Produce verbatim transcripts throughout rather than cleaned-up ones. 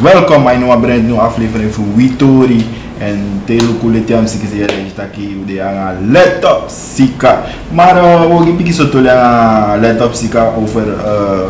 welkom bij een brand nieuwe aflevering van Witori. En telo kuletiam sikisi yele jitaki ude anga laptop sika. Maar uh, we gaan zo tole anga laptop sika over uh,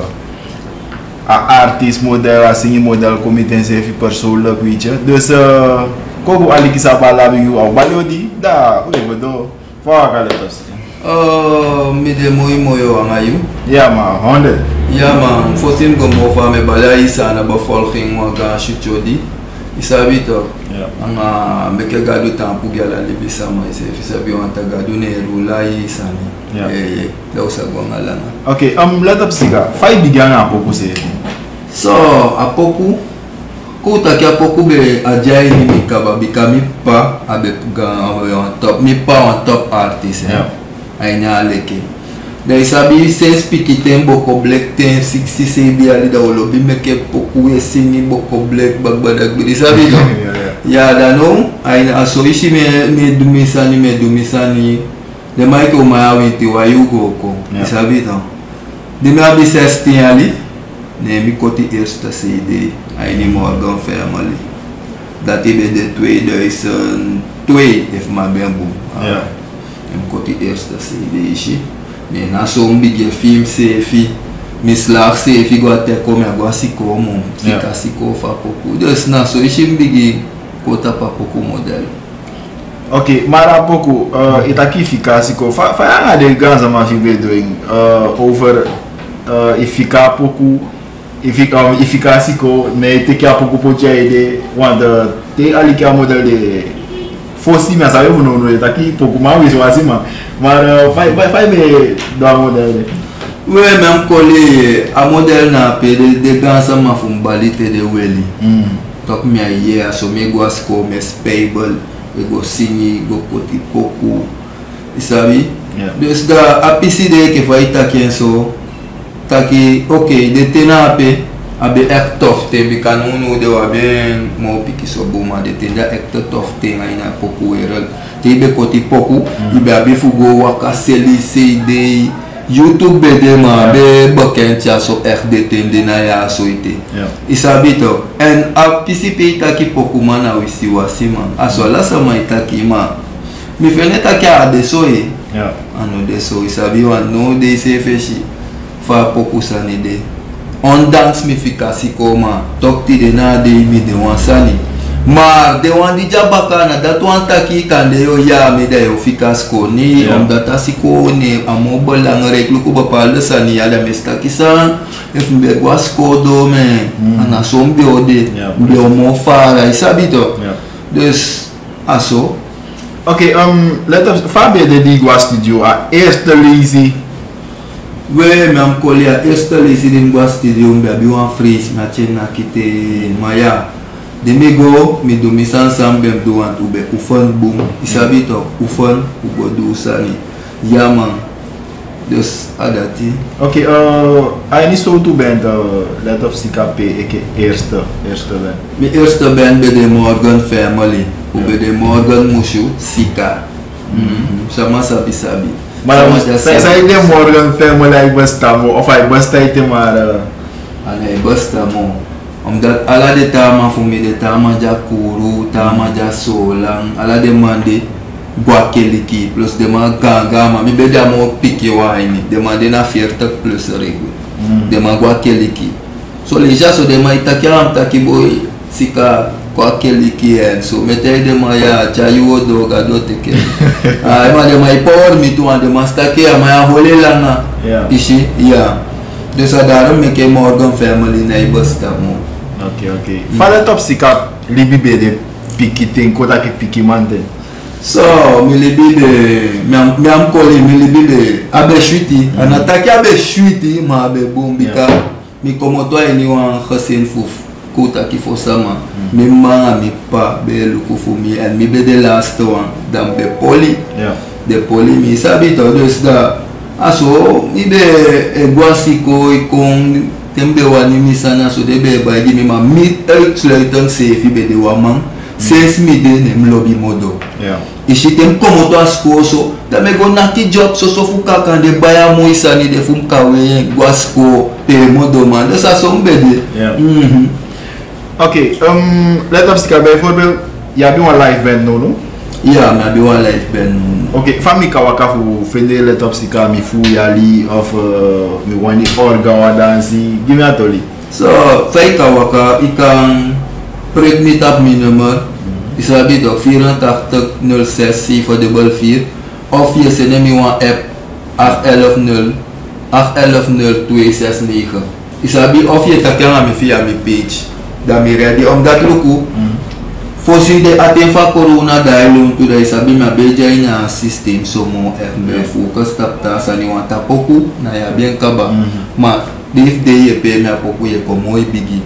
a artist model, a singing model, comité zefi persoonlijk, weet je. Dus uh, kogo ali kisa bala biu au baliodi da ude bodo fa ka laptop sika. Uh, me de moi moyo anga you. Ja man, honderd. Ja man, fosim gomo fa me bala isa na bevolking wa ga shutjodi. Isabi to. Ja. Anga meke gado tampu gala libisa ma ise fisabi wanta gado ne rula isa ni. Ja. Eh eh, da usa gonga lana. Okay, um laptop sika. Fai bigana apoku se. So, apoku ko ta kia apoku be ajai ni mikaba bikami pa abe ga on top mi pa on top artist. Ja. Ainya leke. Da isabi se speak tembo ko black ten sixty C B ali da olobi meke poku e sini boko black bagbadak bi isabi do. Ya da no aina aso ishi me me dumisani me dumisani de maiko maawiti wa yugo ko isabi do. De me abi sesti ali ne mi koti eerste C D aini Morgan Family. Dat ibe de tweeduizend twee if ma ben boom. Ja. Em koti eerste C D ishi. Me na so um big film sefi mislag sefi go até come agora se como fica se cofa pouco dus na so ishi big kota pa pouco modelo. Ok, maar a pouco uh, it aqui fica se cofa fa anga de ganza ma fi doing uh, over uh, e fica pouco e fica e fica se co me te que a pouco pode de wanda te ali que a modelo de fosse mais aí eu não não tá aqui pouco mal isso assim mas vai vai vai me dar modelo. Oui, même collé a modèle na pede de ganza ma fumbalite de weli. Mm. Tok me aí a so me goas ko me stable e go sini go koti pouco. Isabi? Yeah. Dus da a P C de que vai tá aqui so tá aqui ok de tenape abe echt tof te bi kan unu de wa ben mo piki so boma de tenda echt tof te ngai na poku erel te be koti poku ibe abi fugo wa kaseli C D YouTube de ma be boken tia so echt de tende na ya so ite isabito en a participe ta ki poku mana wisi wasima aso la sama ita ki ma mi feneta ki a de so e ja ano de so isabi wa no de se feshi fa poku sanide. Ondanks me fica si koma tokti de na de mi de wansani maar de wan di jabakana dat wan taki kan de yo ya me de yo fica sko ni yeah. Om data si ko ni amo belangrijk lu ko bepaalde sani ya da mesta kisan if be gwasko do me mm. Ana sombe ode yeah, be mo fara isabito yeah. Dus aso okay um let us Fabio de Digua studio a eerste lazy. we me am kolia eerste lesi din gwa studio mbe abi wan freeze ma chena kite maya de me go me do mi sansam bem do want ube ufan boom isabi to ufan ugo do sani yaman dus adati. Okay uh I need so to band uh, let of C K P eke eerste eerste band. Mi eerste band be de Morgan Family ube yeah. De Morgan Mushu Sika. Mhm. Sama sabi sabi. Maar zij zijn de Morgan Family besta mo of ay besta ite maar ana besta mo omdat ala de tama fumi de tama ja kuru tama ja solang ala de mande gwa keliki plus de ma ganga ma mi be da mo piki wine de mande na fierta plus regu de ma gwa keliki so les gens so de ma itakiam takiboy sika kwa keliki en so mete de ma ya chayu do gado teke ah ma de ma power mi tu ande mastake ma ya holela na ishi ya de sadaro me ke Morgan Family na ibasta mo. Okay okay mm. Fala top sika libi be de piki ten kota ke piki mante so mi libi de mi am mi am kole mi libi de abe shuiti mm. Anataki abe shuiti ma abe bombika yeah. Mi komoto ni wan khasen fuf kota ki fosama mm. Mi ma mi pa be luku fu mi and mi be de last one dan be poli yeah. De poli mi sabi to dus da aso mi be e gwasiko ikon tembe wani mi sana so de be ba di mi ma mi uitsluitend sefi be de waman since mi de nem lobby modo yeah. Ishi tem komoto asko so da me go nati job so so fuka kan de baya mo isani de fum kawe gwasko pe modo man da sa so mbede yeah. Mhm Ok, um, let us see bijvoorbeeld, je hebt een live band nodig. Ja, ik heb een live band nodig. Oké, van mij kan ik voor vinden let up si kan mi fuyali of mi wani orga wa dansi. Give me a toli. So, feit kawaka, ik kan prik me tap mijn nummer. Is dat bit ook vierentachtig nul zes zeven vier of je zet me een app acht een een nul acht een een nul twee zes negen. Is dat bit of je tak aan me via mijn page. Dan me ready omdat luku. Voorzien de aten van corona daar loon toe dat is abi maar beetje in een systeem zo mo echt meer focus tap ta sa ni want tapoku na ya bien kaba maar dit de je pe me apoku je kom mooi bigi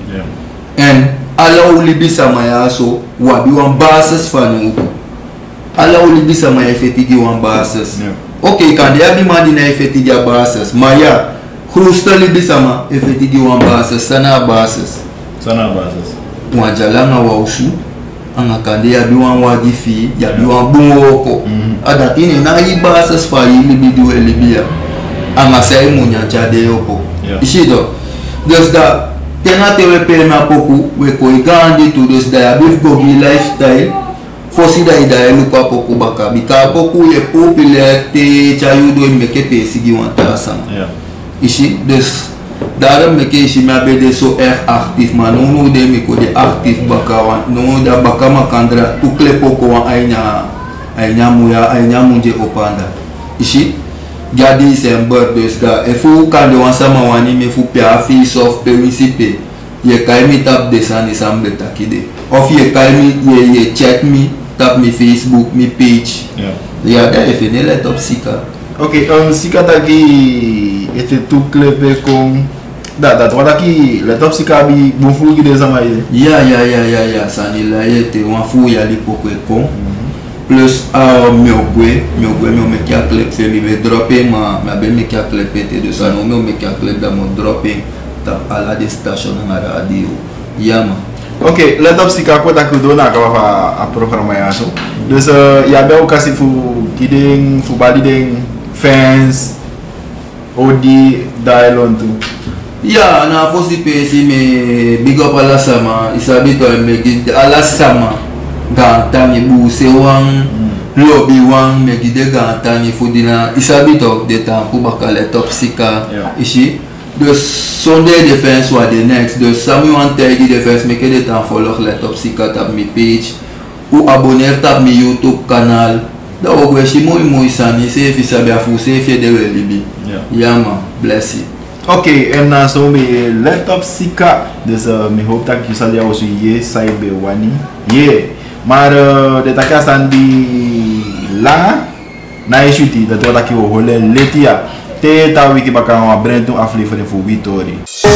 en ala ulibisa maya so wabi wan basis van u ala ulibisa maya fetigi wan basis oké kan de abi ma di na fetigi basis maya krusta libisa ma fetigi wan basis sana basis sana basis wajalanga wa usu anga kande ya biwan wadi fi ya biwan bunwoko adatini na yi basis fa yi libidu elibia anga sai munya chade yoko ishido dus da tena te we pe na poku we ko igandi to dus da ya bif go bi lifestyle fosi da ida elu kwa poku baka bika poku ye popular te chayudo meke pe sigi wanta sama ishi dus daarom meke ishi me abede so erg actief maar no no de me ko de actief baka wan no da baka makandra tukle poko wan ainya ainya muya ainya munje opanda ishi jadi sember dus da efu kan de wan sama wani me fu pia fi soft principe ye kai mi tap desani sambe takide of ye kai mi ye ye check me tap mi Facebook mi page yeah ya da efene let up sika. Ok, um, sika taki ete tukle pe kong da da toda ki let up sika bi bonfu ki de sama ye. Ya ya ya ya ya sani la ye te wan fu ya li poko kong plus uh, meu bwe meu bwe meu me kia clip fe mi be dropping ma ma be me kia clip te de sa no meu me kia clip da mo dropping ta ala de station na radio yama. Ok, let up sika ko ta kudo na ka fa a programa ya so. Dus uh, ya be okasi fu kiding fu bali ding fans odi dialon tu. Ya na fosi pe si me big up ala sama isabi to me ala sama gantani buse wang lobby wang me gide gantani fudina isabi to de temps pour bakale top sika ici de Sunday defense wa the next de Samu want tegi defense me que de temps follow le top sika tap mi page ou abonner tap mi YouTube canal da ogwe shi moi moi sani se fi sabi afu se fi de libi yama bless you. Ok, en na so me let up sika dus uh, me hoop dat je zal jou zo je sai be wani ye maar uh, de taka sandi la na je shuti dat wat ik wil holen letia te ta wiki baka wa brand tu aflevering voor Vitori.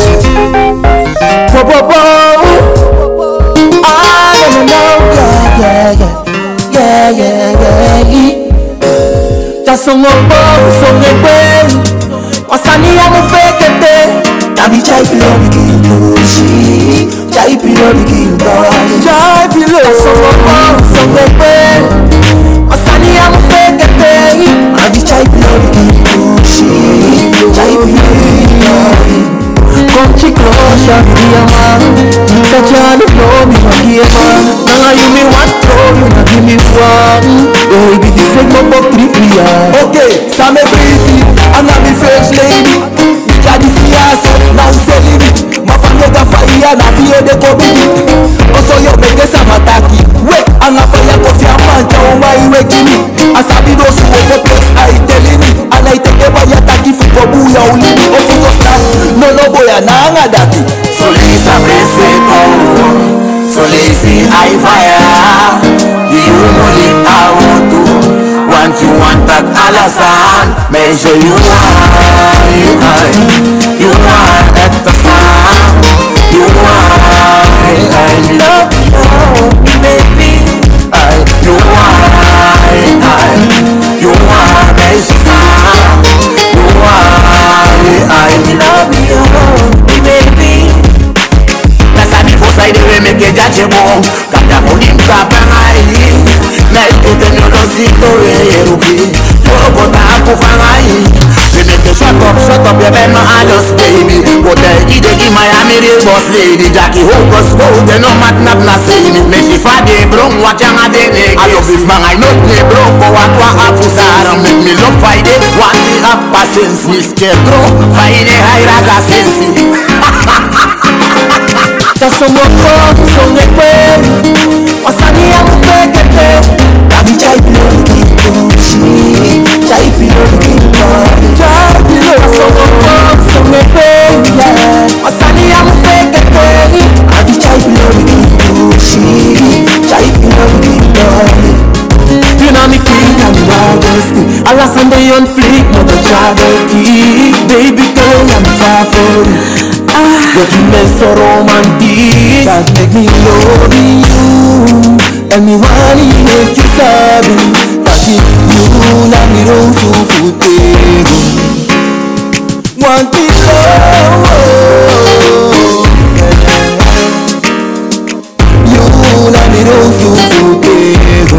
Yeah, yeah, yeah, yeah. Just some more bubbles, some more pain. Osani amo fekete. Tabi chai pilo biki she. Chai pilo biki chai pilo. Some more bubbles, some more pain. Osani amo fekete. Tabi chai pilo biki she. Chai pilo. Come closer, be a man. Such a no me no give man. Now you me want to, you not give me one. Oh, be the same but trivia. Okay, some pretty, and I'm the first lady. Jadi siasa, now selling it. My family got fire, na fear the COVID. Also you make a samataki. Wait, and I fire coffee and manta on my way to me. As I be those who the place, I telling it. And I take a fire taki for Kobuya only. Also so start, no no boy, and I'm dati. So Lisa Beseko, so lazy I fire. Do you only I want to? Want you want that Alasan? Measure you are, you are, you are at the farm. You are, I love you, baby. I, you are, I, you are, measure farm. You are, I love you, baby. That's how before side we make a judgment. Kata kudim kapangai. Na ite tenyo lo sito e eruki. Loko ta kufangai. We make a shut up, shut up, you better not just baby. But the idea in Miami, real boss lady. Jackie Hocus go, they no mat not na see me. Me she fa de bro, watch yang a de nigga. I love if man I not me bro, go what wa afusara. Make me love fight it, want the up patience. Me scared bro, fight it high raga sense. Tasomo ko, songe kwe. Wasani ya mupekete. Tabi chai pilo kishi, chai pilo kishi, chai pilo. Tasomo ko, songe kwe. Wasani ya mupekete. Tabi chai pilo kishi, chai pilo kishi. You know me king and majesty. Allah Sunday on fleek, not a charity. Baby girl, I'm far for you. But you make so romantic that make me love you. And me want to make you sabi that you na me rose to futego. Want it love, you na me rose to futego,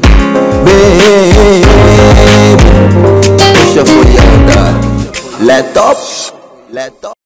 baby. Push up for your dad. Let up, let up.